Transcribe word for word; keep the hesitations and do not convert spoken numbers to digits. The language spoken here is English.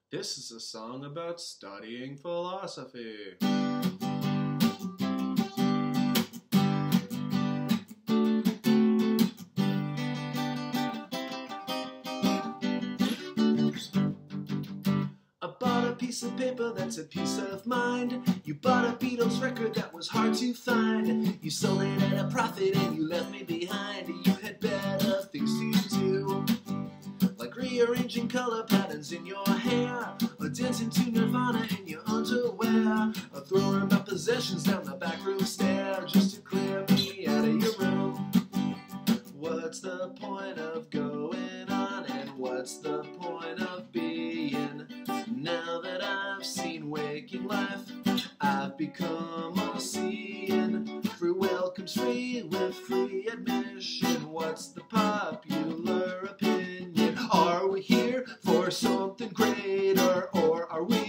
This is a song about studying philosophy. I bought a piece of paper that's a piece of mind. You bought a Beatles record that was hard to find. You sold it at a profit and you left me behind. You had better things to do, like rearranging color patterns in your hair, or dancing to Nirvana in your underwear, or throwing my possessions down the back room stair just to clear me out of your room. What's the point of going on, and what's the point of being? Now that I've seen waking life, I've become all-seeing. Free will comes free with free admission. What's the popular opinion? Are we here for something greater, or are we